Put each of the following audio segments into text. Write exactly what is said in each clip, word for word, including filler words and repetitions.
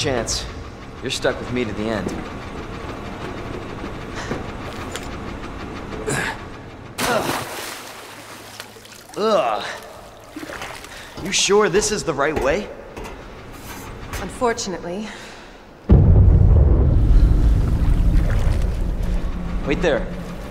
chance. You're stuck with me to the end. Ugh. You sure this is the right way? Unfortunately. Wait there.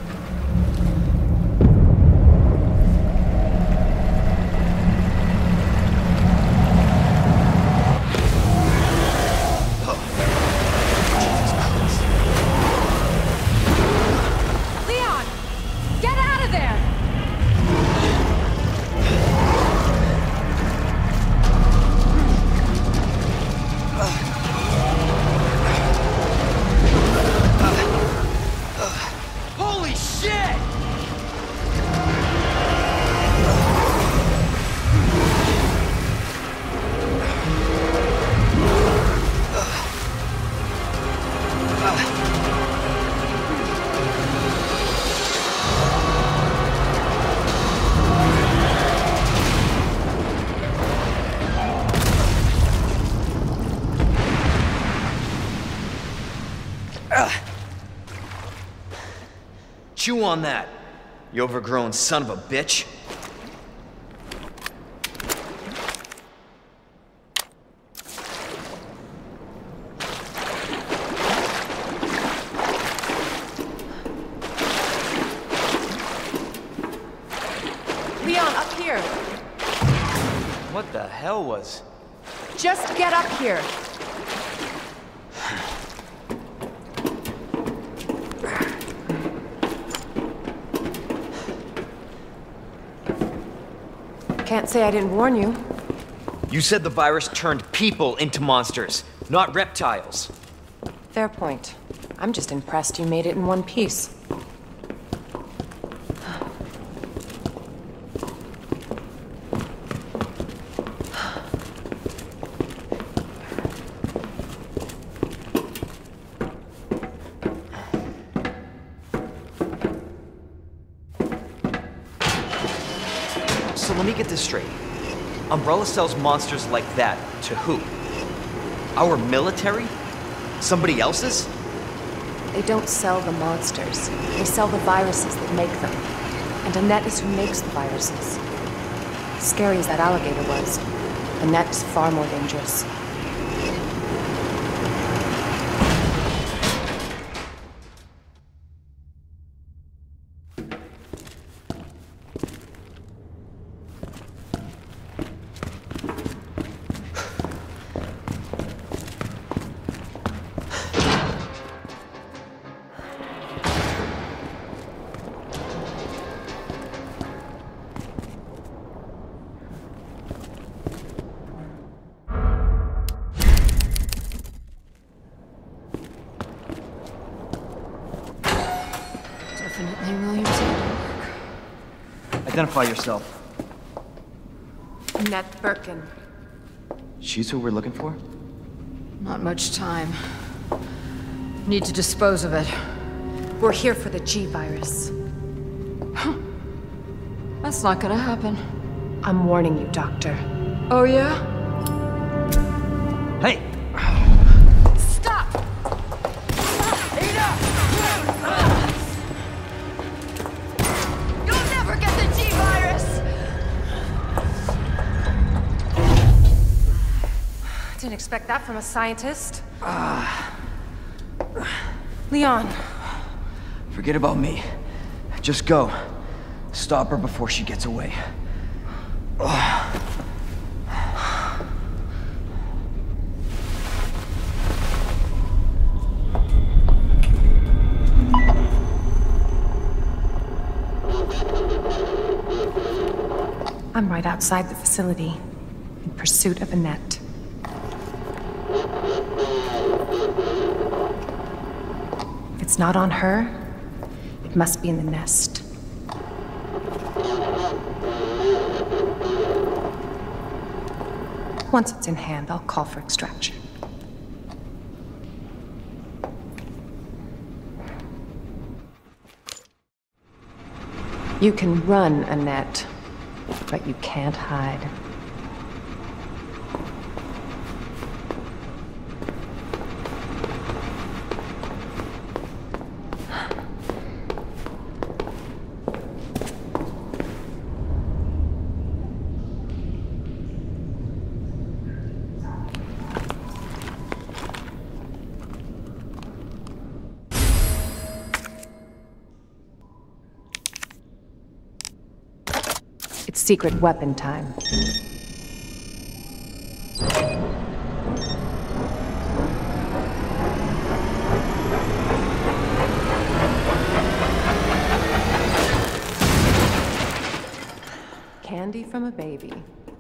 Chew on that, you overgrown son of a bitch. Leon, up here. What the hell was... Just get up here. Can't say I didn't warn you. You said the virus turned people into monsters, not reptiles. Fair point. I'm just impressed you made it in one piece. So let me get this straight. Umbrella sells monsters like that to who? Our military? Somebody else's? They don't sell the monsters. They sell the viruses that make them. And Annette is who makes the viruses. Scary as that alligator was, Annette is far more dangerous. Definitely William's handiwork. Identify yourself. Annette Birkin. She's who we're looking for? Not much time. Need to dispose of it. We're here for the G virus. That's not gonna happen. I'm warning you, Doctor. Oh yeah? Hey! Stop! You'll never get the G virus! Didn't expect that from a scientist. Leon. Forget about me. Just go. Stop her before she gets away. I'm right outside the facility, in pursuit of Annette. If it's not on her, it must be in the nest. Once it's in hand, I'll call for extraction. You can run, Annette, but you can't hide. secret weapon time. Candy from a baby.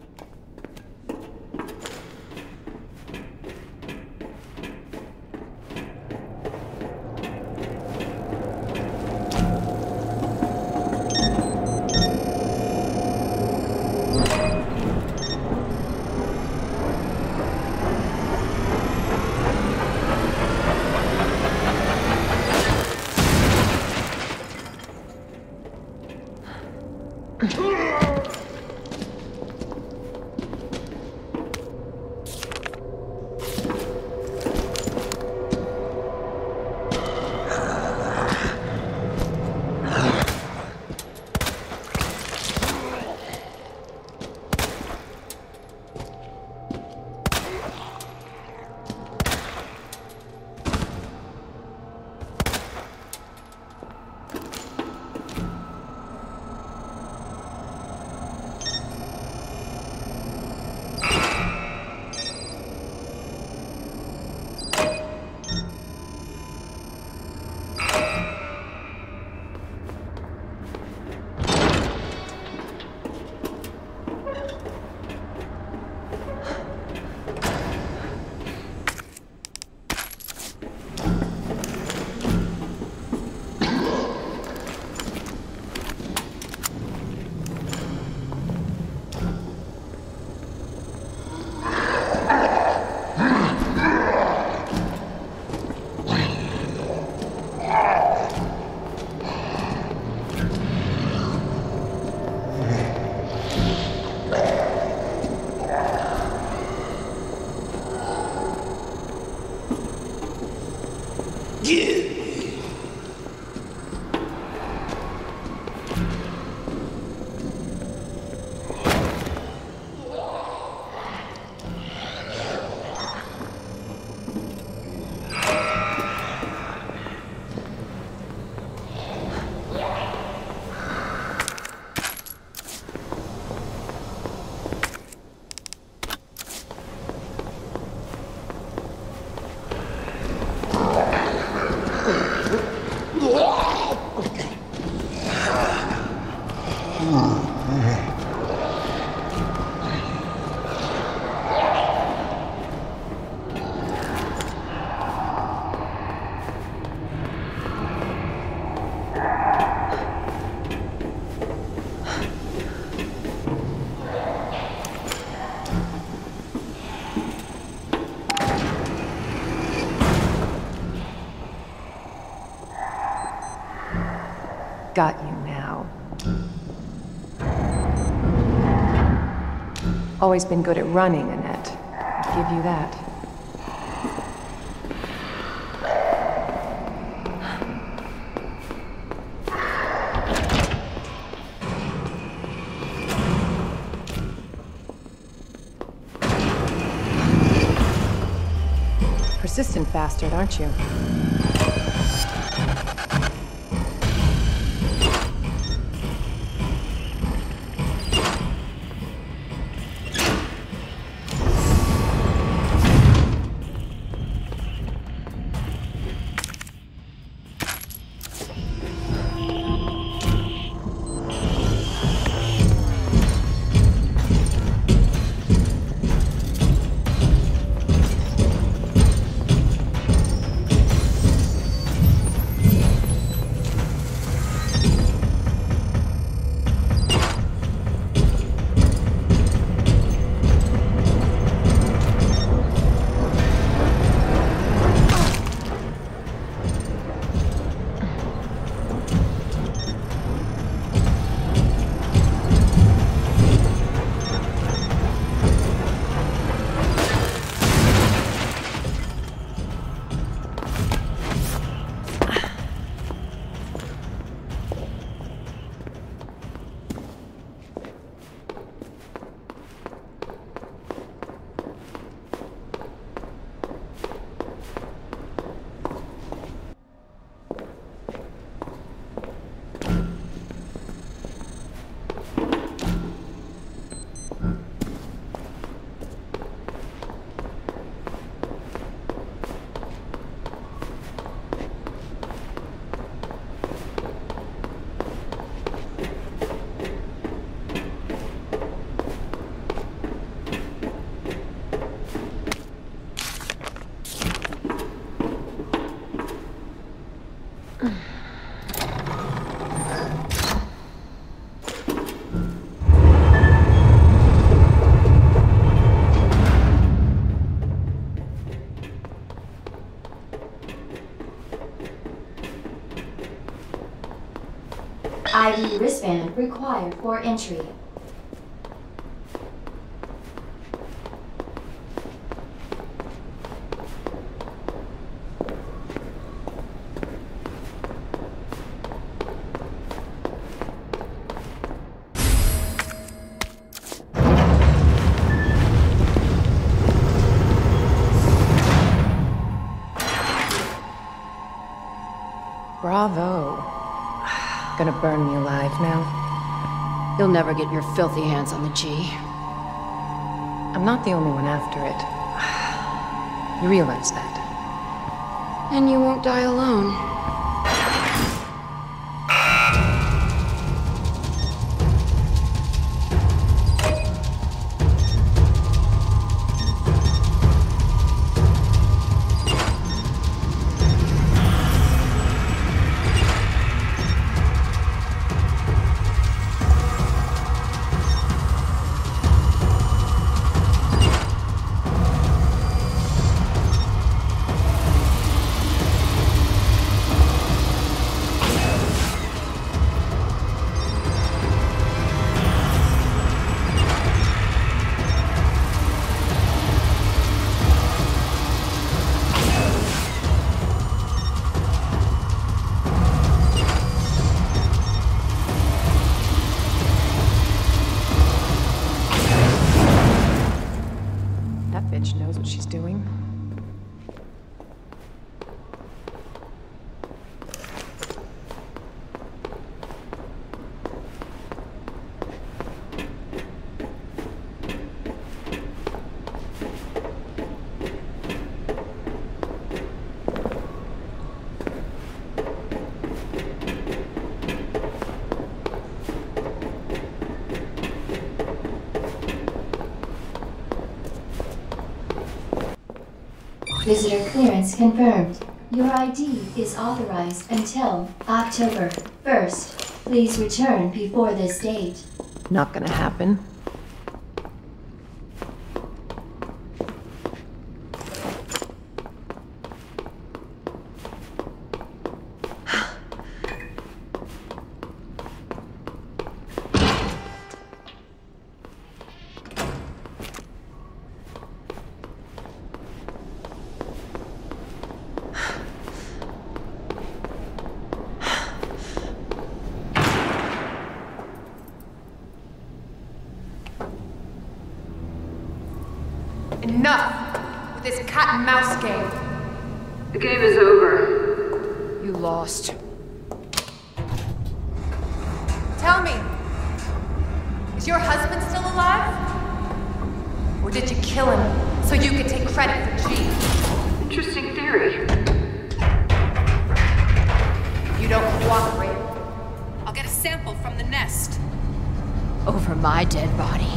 Got you now. Always been good at running, Annette. I'll give you that. Persistent bastard, aren't you? I D wristband required for entry. Bravo. Gonna burn me alive now. You'll never get your filthy hands on the G. I'm not the only one after it. You realize that? And you won't die alone. Knows what she's doing. Visitor clearance confirmed. Your I D is authorized until October first. Please return before this date. Not gonna happen. Enough with this cat and mouse game. The game is over. You lost. Tell me, is your husband still alive? Or did you kill him so you could take credit for G? Interesting theory. You don't cooperate. I'll get a sample from the nest. Over my dead body.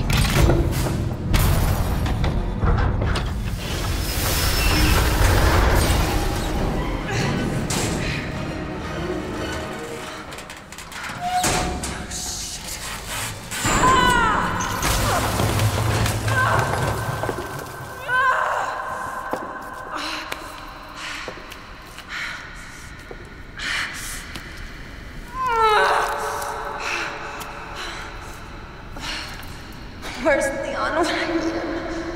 Where's Leon? when I need him?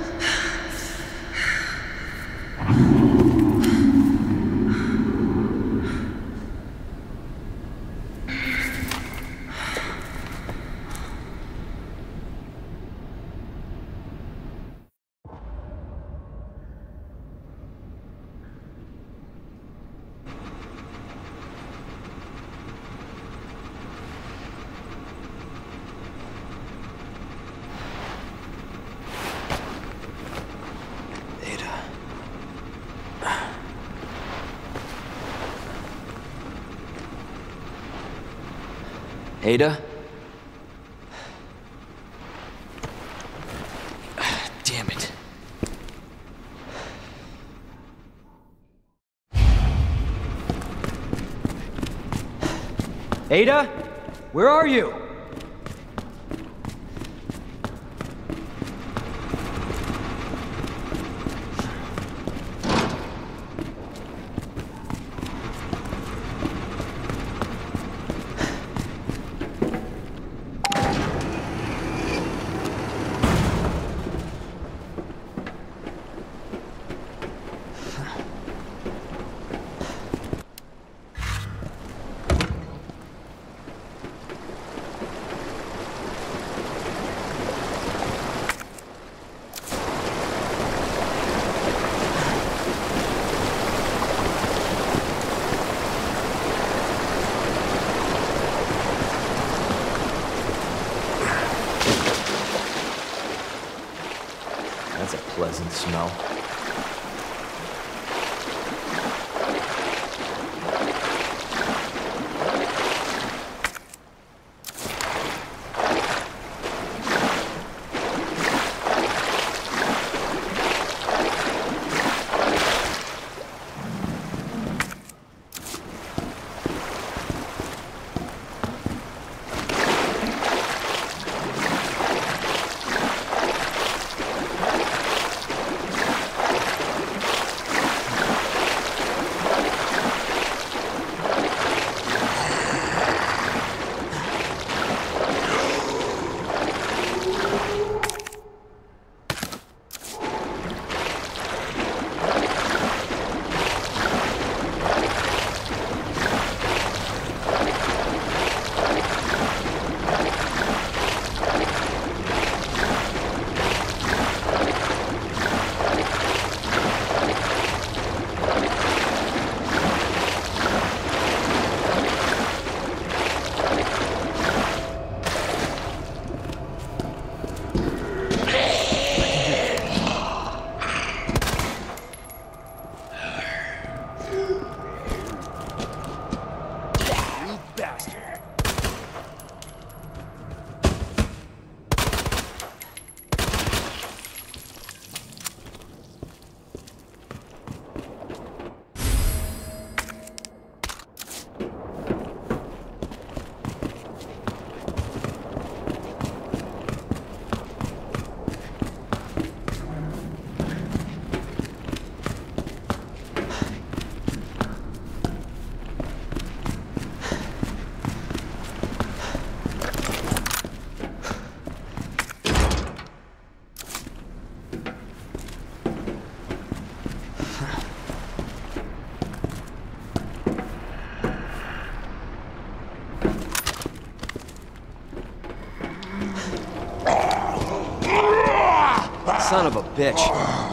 Ada? Damn it. Ada? Where are you? doesn't smell. Son of a bitch.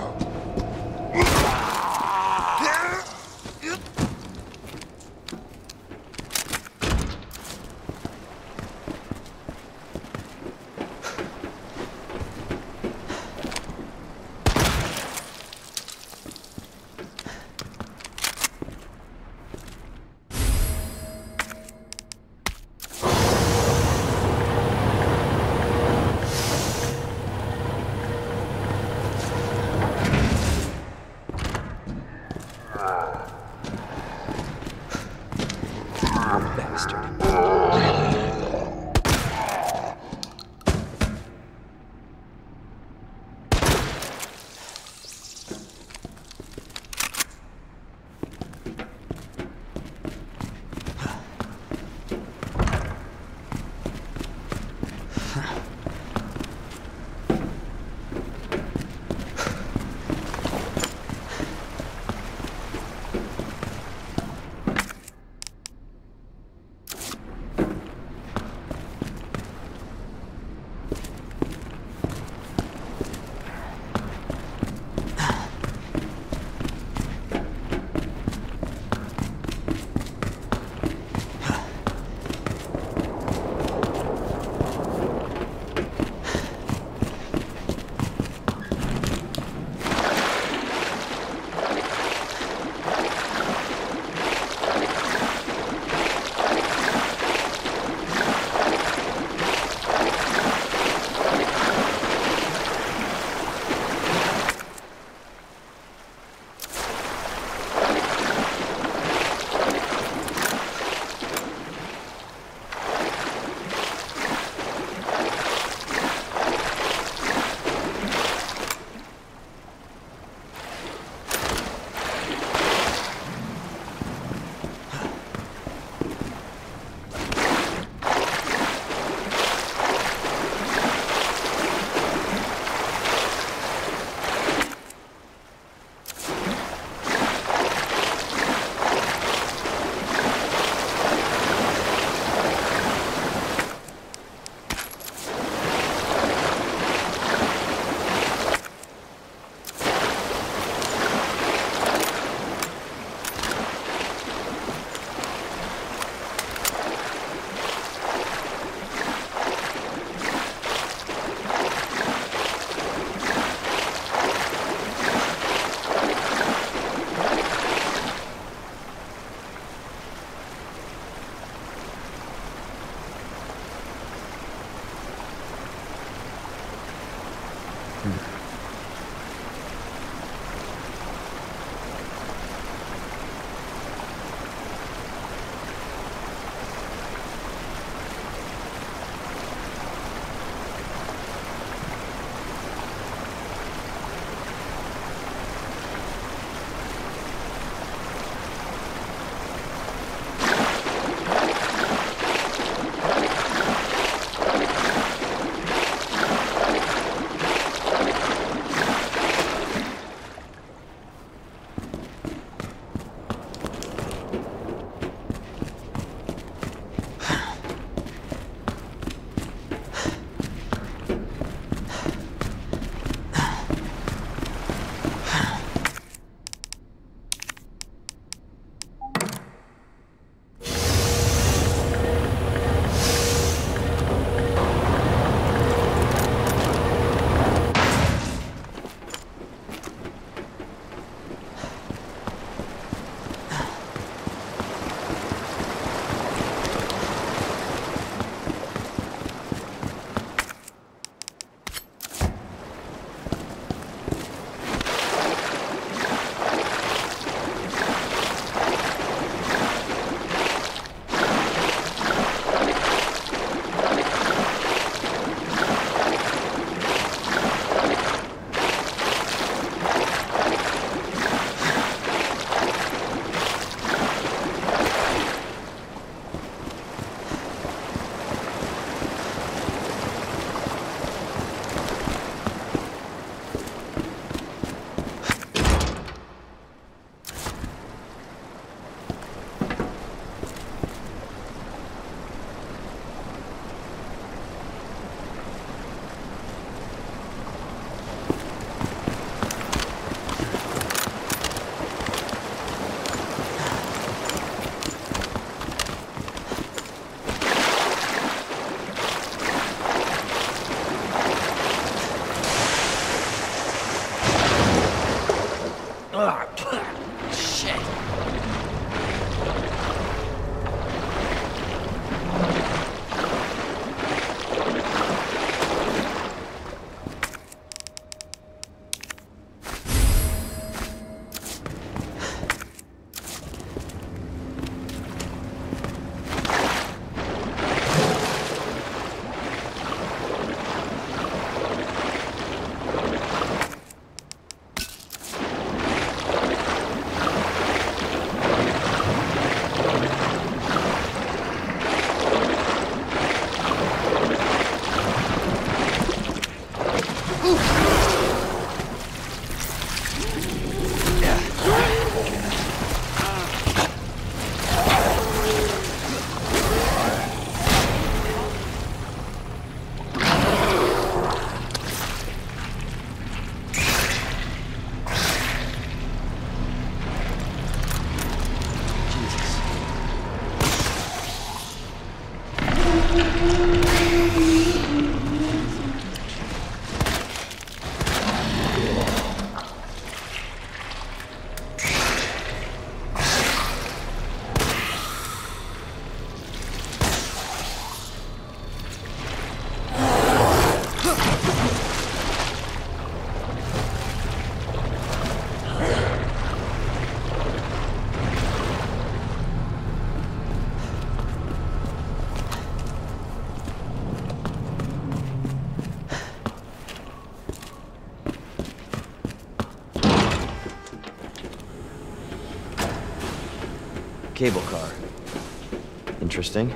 Cable car. Interesting.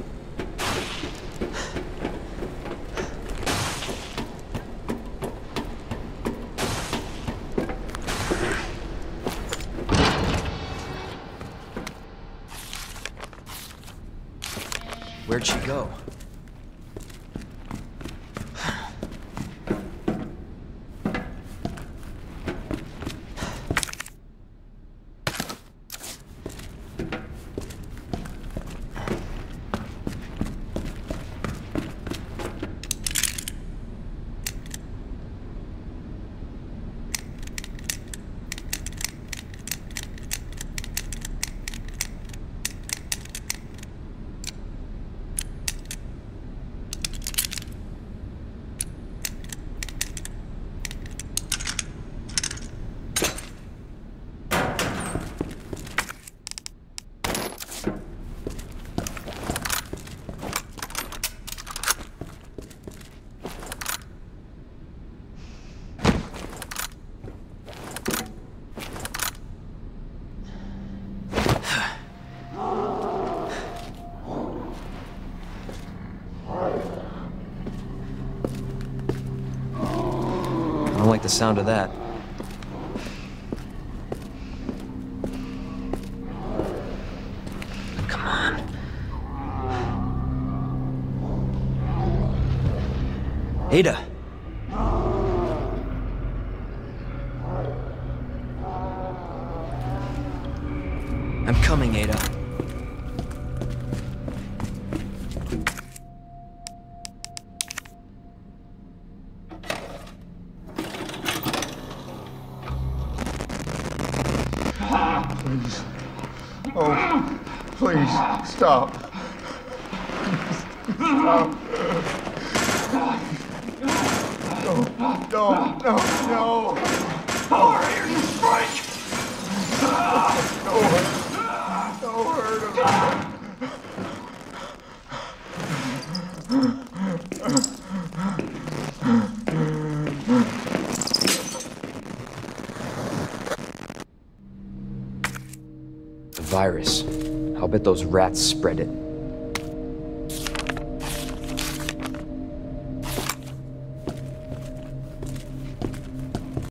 Where'd she go? I don't like the sound of that. Come on. Ada! I'm coming, Ada. Please. Oh, please, stop. Stop. No, no, no, no. Hurry, you freak! Don't hurt, don't hurt him. The virus. I'll bet those rats spread it.